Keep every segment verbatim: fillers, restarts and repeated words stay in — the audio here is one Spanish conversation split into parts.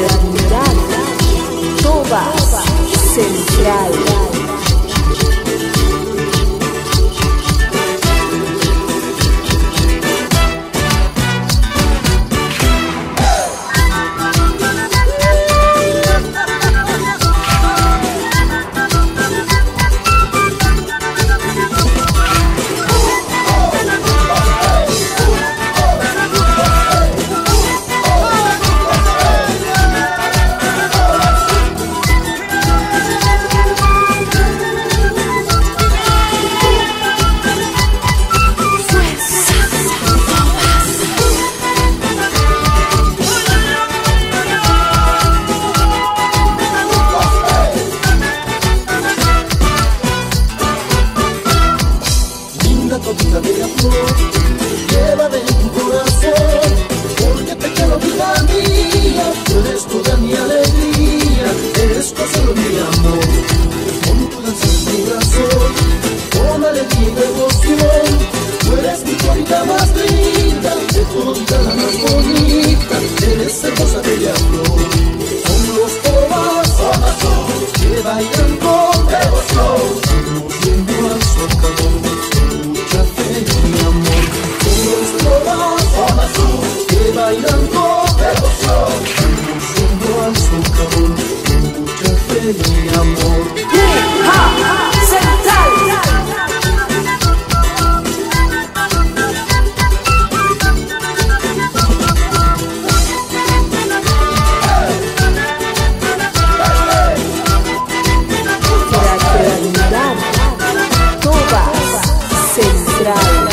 Fraternidad Tobas Central. Llévame en tu corazón, porque te quiero, vida mía. Tú eres toda mi alegría, eres todo solo mi amor. Con tu danza en mi corazón, con alegría y devoción. Tú eres mi florita más linda, de toda la más bonita. Eres hermosa, bella flor. Son los tobas que bailan con devoción, conociendo al socavón. Mi amor, son los tobas que bailan con devoción, conociendo al socavón, con mucha fe, mi amor. ¡Ja! ¡Central! Fraternidad Tobas Central.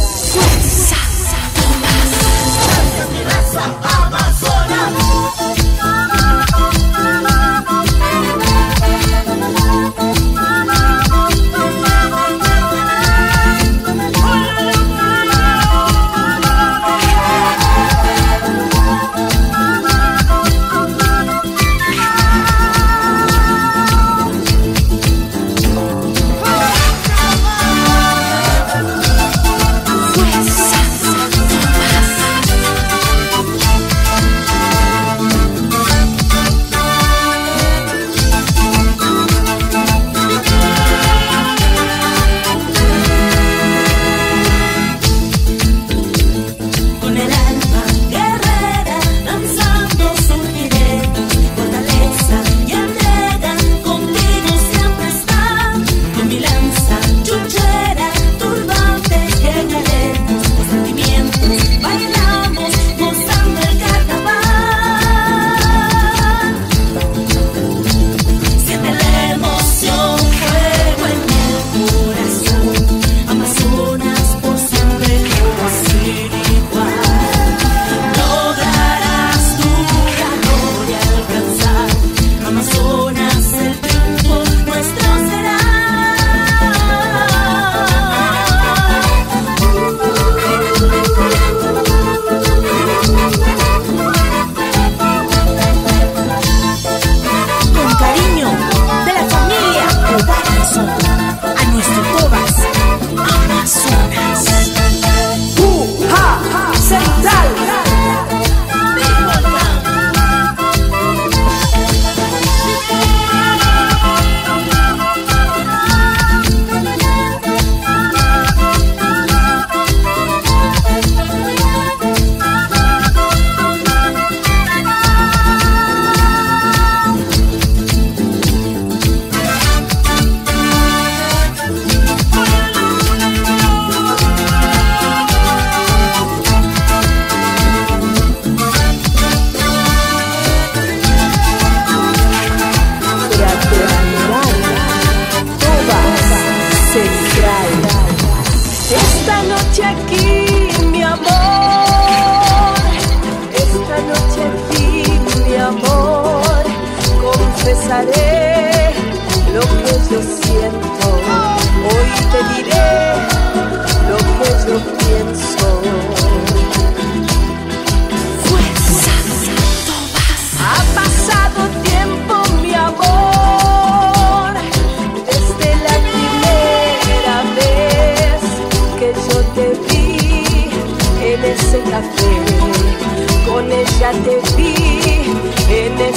confesaré lo que yo siento. Hoy te diré lo que yo pienso. Fuerzas Tobas. Ha pasado tiempo, mi amor, desde la primera vez que yo te vi en ese café. Con ella te vi en ese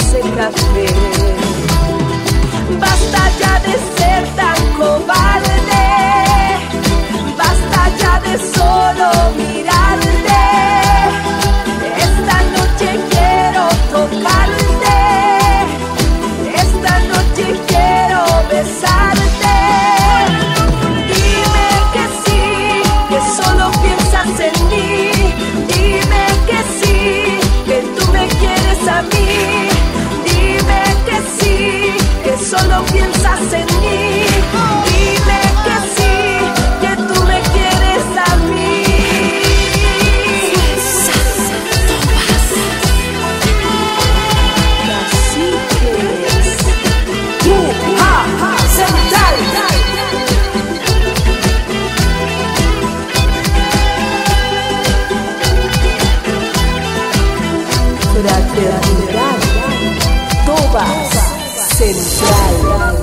Central.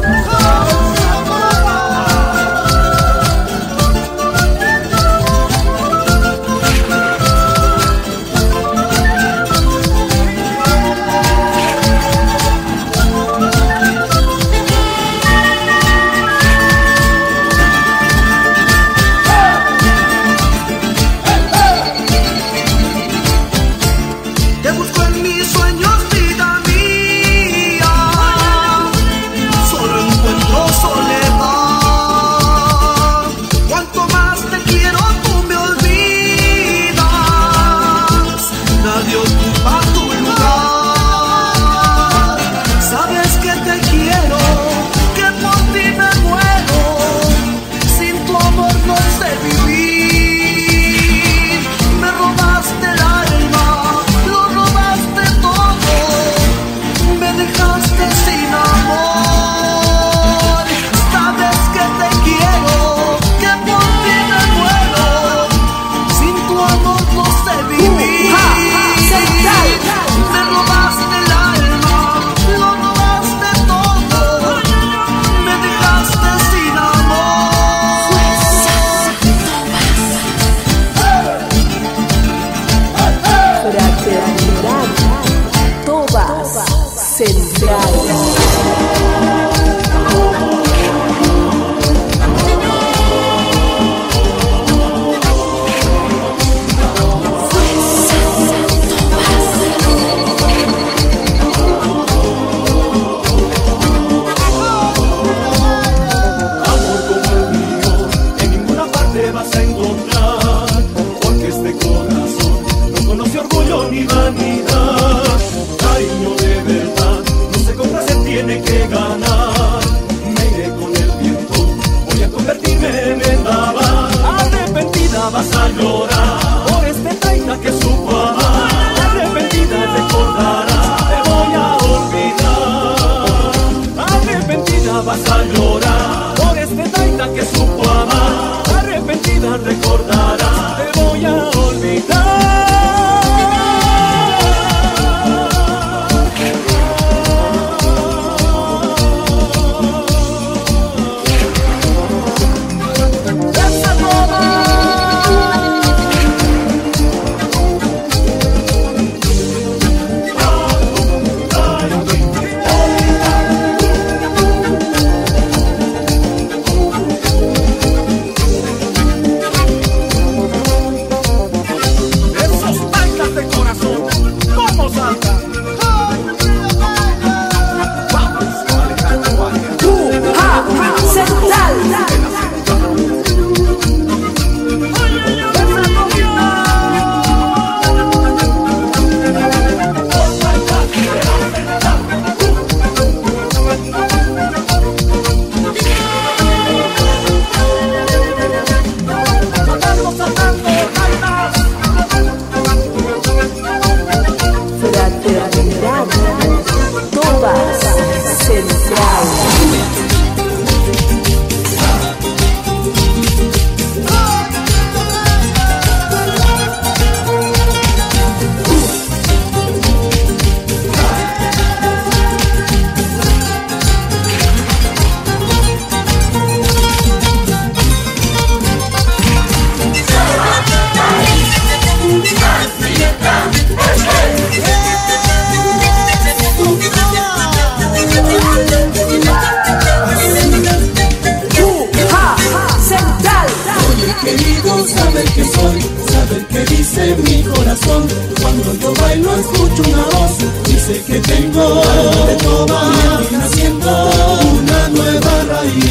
Cuando yo bailo escucho una voz, dice que tengo de toda naciendo una nueva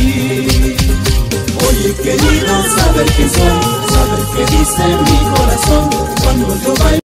raíz. Oye, querido, saber quién soy, saber qué dice mi corazón cuando yo bailo.